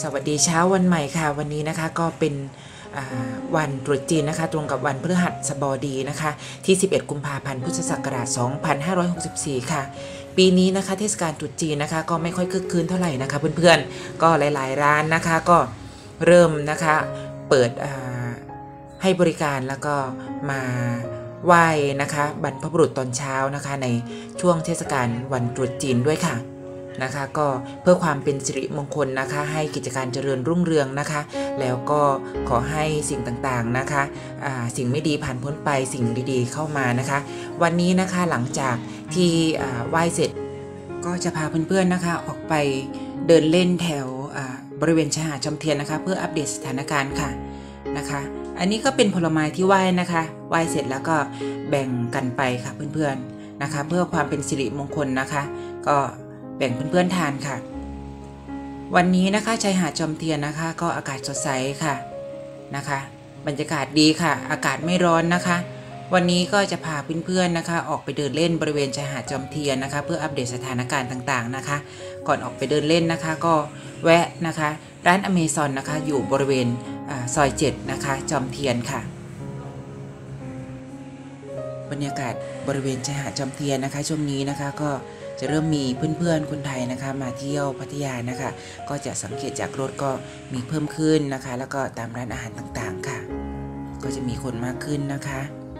สวัสดีเช้าวันใหม่ค่ะวันนี้นะคะก็เป็นวันตรุษจีนนะคะตรงกับวันพฤหัสบดีนะคะที่11กุมภาพันธ์พุทธศักราช2564ค่ะปีนี้นะคะเทศกาลตรุษจีนนะคะก็ไม่ค่อยคึกคืนเท่าไหร่นะคะเพื่อนๆก็หลายๆร้านนะคะก็เริ่มนะคะเปิดให้บริการแล้วก็มาไหว้นะคะบรรพบุรุษตอนเช้านะคะในช่วงเทศกาลวันตรุษจีนด้วยค่ะนะคะก็เพื่อความเป็นสิริมงคลนะคะให้กิจการเจริญรุ่งเรืองนะคะแล้วก็ขอให้สิ่งต่างๆนะคะสิ่งไม่ดีผ่านพ้นไปสิ่งดีๆเข้ามานะคะวันนี้นะคะหลังจากที่ไหว้เสร็จก็จะพาเพื่อนๆนะคะออกไปเดินเล่นแถวบริเวณชายหาดจอมเทียนนะคะเพื่ออัปเดตสถานการณ์ค่ะนะคะอันนี้ก็เป็นผลไม้ที่ไหว้นะคะไหว้เสร็จแล้วก็แบ่งกันไปค่ะเพื่อนๆนะคะเพื่อความเป็นสิริมงคลนะคะก็แบ่งเพื่อนๆทานค่ะวันนี้นะคะชายหาดจอมเทียนนะคะก็อากาศสดใสค่ะนะคะบรรยากาศดีค่ะอากาศไม่ร้อนนะคะวันนี้ก็จะพาเพื่อนๆนะคะออกไปเดินเล่นบริเวณชายหาดจอมเทียนนะคะเพื่ออัปเดตสถานการณ์ต่างๆนะคะก่อนออกไปเดินเล่นนะคะก็แวะนะคะร้านอเมซอนนะคะอยู่บริเวณซอย7นะคะจอมเทียนค่ะบรรยากาศบริเวณชายหาดจอมเทียนนะคะช่วงนี้นะคะก็จะเริ่มมีเพื่อนๆคนไทยนะคะมาเที่ยวพัทยานะคะก็จะสังเกตจากรถก็มีเพิ่มขึ้นนะคะแล้วก็ตามร้านอาหารต่างๆค่ะก็จะมีคนมากขึ้นนะคะ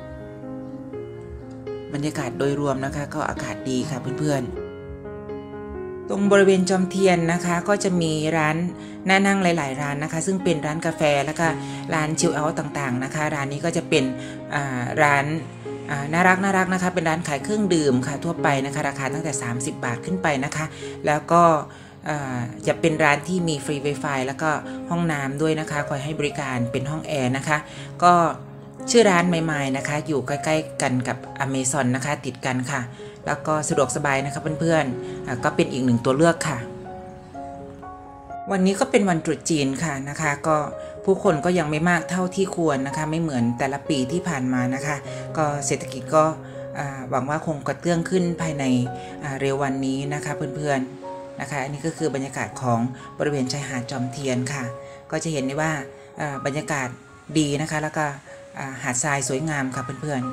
บรรยากาศโดยรวมนะคะก็อากาศดีค่ะเพื่อนๆตรงบริเวณจอมเทียนนะคะก็จะมีร้านน่านั่งหลายๆร้านนะคะซึ่งเป็นร้านกาแฟแล้วก็ร้านชิลเอาท์ต่างๆนะคะร้านนี้ก็จะเป็นร้านน่ารักนะคะเป็นร้านขายเครื่องดื่มค่ะทั่วไปนะคะราคาตั้งแต่30 บาทขึ้นไปนะคะแล้วก็จะเป็นร้านที่มีฟรี Wi-Fi แล้วก็ห้องน้ำด้วยนะคะคอยให้บริการเป็นห้องแอร์นะคะก็ชื่อร้านใหม่ๆนะคะอยู่ใกล้ๆกันกับ Amazon นะคะติดกันค่ะแล้วก็สะดวกสบายนะคะเพื่อนๆก็เป็นอีกหนึ่งตัวเลือกค่ะวันนี้ก็เป็นวันตรุษจีนค่ะนะคะก็ผู้คนก็ยังไม่มากเท่าที่ควรนะคะไม่เหมือนแต่ละปีที่ผ่านมานะคะก็เศรษฐกิจก็หวังว่าคงกระเตื้องขึ้นภายในเร็ววันนี้นะคะเพื่อนๆนะคะอันนี้ก็คือบรรยากาศของบริเวณชายหาดจอมเทียนค่ะก็จะเห็นได้ว่าบรรยากาศดีนะคะแล้วก็หาดทรายสวยงามค่ะเพื่อนๆ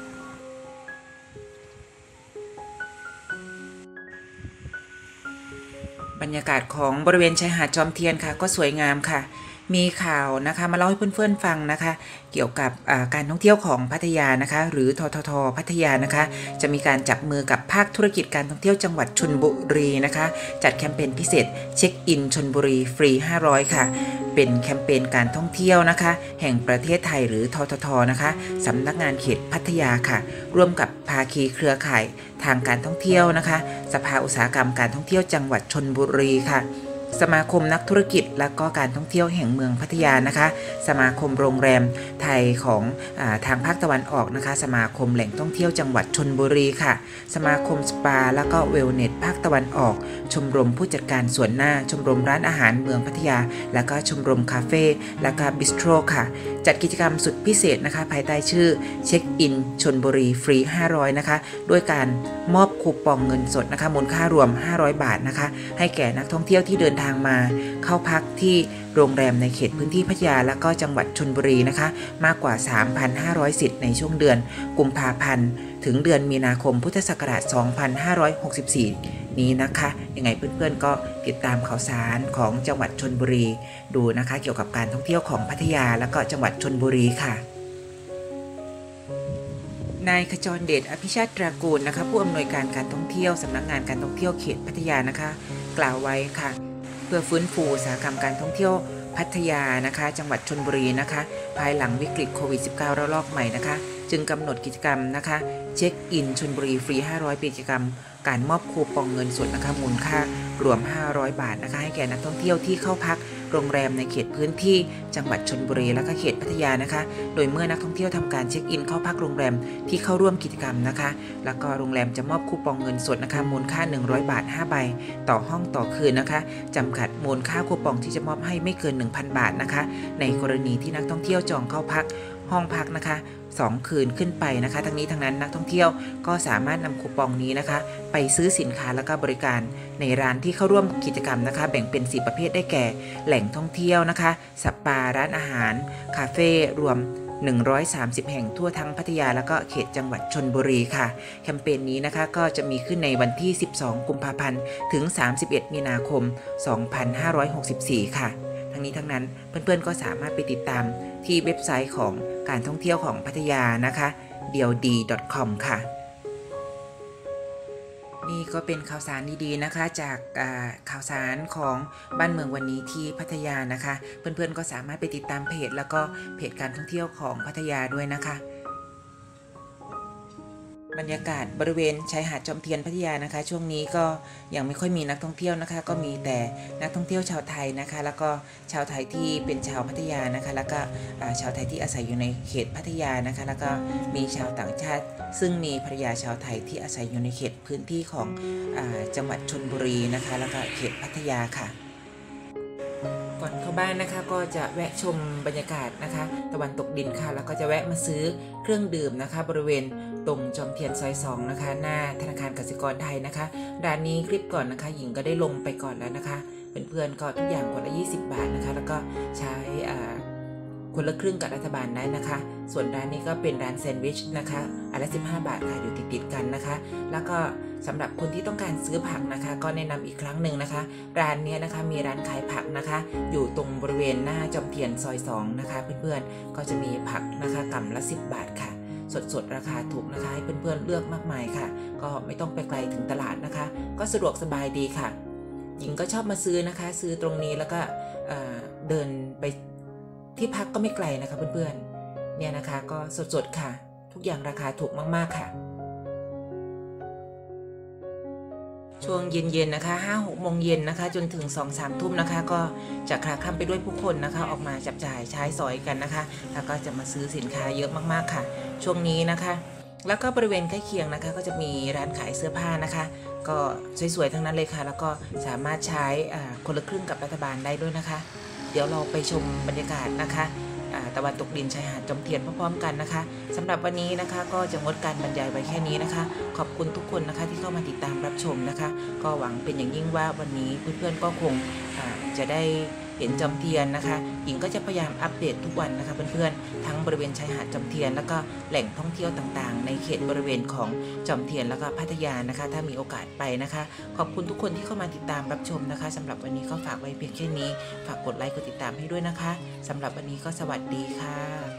บรรยากาศของบริเวณชายหาดจอมเทียนค่ะก็สวยงามค่ะมีข่าวนะคะมาเล่าให้เพื่อนๆฟังนะคะเกี่ยวกับการท่องเที่ยวของพัทยานะคะหรือททท.พัทยานะคะจะมีการจับมือกับภาคธุรกิจการท่องเที่ยวจังหวัดชลบุรีนะคะจัดแคมเปญพิเศษเช็คอินชลบุรีฟรี500ค่ะเป็นแคมเปญการท่องเที่ยวนะคะแห่งประเทศไทยหรือททท.นะคะสำนักงานเขตพัทยาค่ะร่วมกับภาคีเครือข่ายทางการท่องเที่ยวนะคะสภาอุตสาหกรรมการท่องเที่ยวจังหวัดชลบุรีค่ะสมาคมนักธุรกิจและก็การท่องเที่ยวแห่งเมืองพัทยานะคะสมาคมโรงแรมไทยของทางภาคตะวันออกนะคะสมาคมแหล่งท่องเที่ยวจังหวัดชลบุรีค่ะสมาคมสปาและก็เวลเนสภาคตะวันออกชมรมผู้จัดการส่วนหน้าชมรมร้านอาหารเมืองพัทยาและก็ชมรมคาเฟ่และก็บิสโตรค่ะจัดกิจกรรมสุดพิเศษนะคะภายใต้ชื่อเช็คอินชลบุรีฟรี500นะคะด้วยการมอบคูปองเงินสดนะคะมูลค่ารวม500 บาทนะคะให้แก่นักท่องเที่ยวที่เดินทางมาเข้าพักที่โรงแรมในเขตพื้นที่พัทยาและก็จังหวัดชลบุรีนะคะมากกว่า 3,500 สิทธิ์ในช่วงเดือนกุมภาพันธ์ถึงเดือนมีนาคมพุทธศักราช2564นี้นะคะยังไงเพื่อนๆก็ติดตามข่าวสารของจังหวัดชลบุรีดูนะคะเกี่ยวกับการท่องเที่ยวของพัทยาและก็จังหวัดชลบุรีค่ะนายขจรเดชอภิชาติตระกูลนะคะผู้อำนวยการการท่องเที่ยวสำนักงานการท่องเที่ยวเขตพัทยานะคะกล่าวไว้ค่ะเพื่อฟื้นฟูอุตสาหกรรมการท่องเที่ยวพัทยานะคะจังหวัดชลบุรีนะคะภายหลังวิกฤตโควิด -19 ระลอกใหม่นะคะจึงกำหนดกิจกรรมนะคะเช็คอินชลบุรีฟรี500กิจกรรมการมอบคูปองเงินสดนะคะมูลค่ารวม500 บาทนะคะให้แก่นักท่องเที่ยวที่เข้าพักโรงแรมในเขตพื้นที่จังหวัดชลบุรีและก็เขตพัทยานะคะโดยเมื่อนักท่องเที่ยวทำการเช็คอินเข้าพักโรงแรมที่เข้าร่วมกิจกรรมนะคะแล้วก็โรงแรมจะมอบคูปองเงินสดนะคะมูลค่า100 บาท5 ใบต่อห้องต่อคืนนะคะจำกัดมูลค่าคูปองที่จะมอบให้ไม่เกิน 1,000 บาทนะคะในกรณีที่นักท่องเที่ยวจองเข้าพักห้องพักนะคะ2 คืนขึ้นไปนะคะทั้งนี้ทั้งนั้นนักท่องเที่ยวก็สามารถนำคูปองนี้นะคะไปซื้อสินค้าแล้วก็บริการในร้านที่เข้าร่วมกิจกรรมนะคะแบ่งเป็น4 ประเภทได้แก่แหล่งท่องเที่ยวนะคะสปาร้านอาหารคาเฟ่รวม130 แห่งทั่วทั้งพัทยาแล้วก็เขตจังหวัดชลบุรีค่ะแคมเปญนี้นะคะก็จะมีขึ้นในวันที่12 กุมภาพันธ์ถึง31 มีนาคม 2564 ค่ะทั้งนี้ทั้งนั้นเพื่อนๆก็สามารถไปติดตามที่เว็บไซต์ของการท่องเที่ยวของพัทยานะคะdiaodi.com ค่ะนี่ก็เป็นข่าวสารดีๆนะคะจากข่าวสารของบ้านเมืองวันนี้ที่พัทยานะคะเพื่อนๆก็สามารถไปติดตามเพจแล้วก็เพจการท่องเที่ยวของพัทยาด้วยนะคะบรรยากาศบริเวณชายหาดจอมเทียนพัทยานะคะช่วงนี้ก็ยังไม่ค่อยมีนักท่องเที่ยวนะคะก็มีแต่นักท่องเที่ยวชาวไทยนะคะแล้วก็ชาวไทยที่เป็นชาวพัทยานะคะแล้วก็ชาวไทยที่อาศัยอยู่ในเขตพัทยานะคะแล้วก็มีชาวต่างชาติซึ่งมีภรรยาชาวไทยที่อาศัยอยู่ในเขตพื้นที่ของจังหวัดชลบุรีนะคะแล้วก็เขตพัทยาค่ะก่อนเข้าบ้านนะคะก็จะแวะชมบรรยากาศนะคะตะวันตกดินค่ะแล้วก็จะแวะมาซื้อเครื่องดื่มนะคะบริเวณตรงจอมเทียนซอย2นะคะหน้าธนาคารกสิกรไทยนะคะร้านนี้คลิปก่อนนะคะหญิงก็ได้ลงไปก่อนแล้วนะคะเพื่อนๆก็ทุกอย่างคนละ20 บาทนะคะแล้วก็ใช้คนละครึ่งกับรัฐบาลได้นะคะส่วนร้านนี้ก็เป็นร้านแซนด์วิชนะคะอันละ15 บาทค่ะอยู่ติดๆกันนะคะแล้วก็สำหรับคนที่ต้องการซื้อผักนะคะก็แนะนำอีกครั้งหนึ่งนะคะร้านนี้นะคะมีร้านขายผักนะคะอยู่ตรงบริเวณหน้าจอมเทียนซอย2นะคะเพื่อนๆก็จะมีผักนะคะกำละ10 บาทค่ะสดๆราคาถูกนะคะให้เพื่อนๆเลือกมากมายค่ะก็ไม่ต้องไปไกลถึงตลาดนะคะก็สะดวกสบายดีค่ะหญิงก็ชอบมาซื้อนะคะซื้อตรงนี้แล้วก็เดินไปที่พักก็ไม่ไกลนะคะเพื่อนๆเนี่ยนะคะก็สดๆค่ะทุกอย่างราคาถูกมากๆค่ะช่วงเย็นๆนะคะ 5-6 โมงเย็นนะคะจนถึง 2-3 ทุ่มนะคะก็จะคลาคล่ำไปด้วยผู้คนนะคะออกมาจับจ่ายใช้สอยกันนะคะแล้วก็จะมาซื้อสินค้าเยอะมากๆค่ะช่วงนี้นะคะแล้วก็บริเวณใกล้เคียงนะคะก็จะมีร้านขายเสื้อผ้านะคะก็สวยๆทั้งนั้นเลยค่ะแล้วก็สามารถใช้คนละครึ่งกับรัฐบาลได้ด้วยนะคะเดี๋ยวเราไปชมบรรยากาศนะคะตะวันตกดินชายหาดจอมเทียนพร้อมๆกันนะคะสำหรับวันนี้นะคะก็จะงดการบรรยายไว้แค่นี้นะคะขอบคุณทุกคนนะคะที่เข้ามาติดตามรับชมนะคะก็หวังเป็นอย่างยิ่งว่าวันนี้เพื่อนๆก็คงจะได้เห็นจอมเทียนนะคะหญิงก็จะพยายามอัปเดตทุกวันนะคะเพื่อนๆทั้งบริเวณชายหาดจอมเทียนแล้วก็แหล่งท่องเที่ยวต่างๆในเขตบริเวณของจอมเทียนแล้วก็พัทยานะคะถ้ามีโอกาสไปนะคะขอบคุณทุกคนที่เข้ามาติดตามรับชมนะคะสำหรับวันนี้ก็ฝากไว้เพียงแค่นี้ฝากกดไลค์กดติดตามให้ด้วยนะคะสำหรับวันนี้ก็สวัสดีค่ะ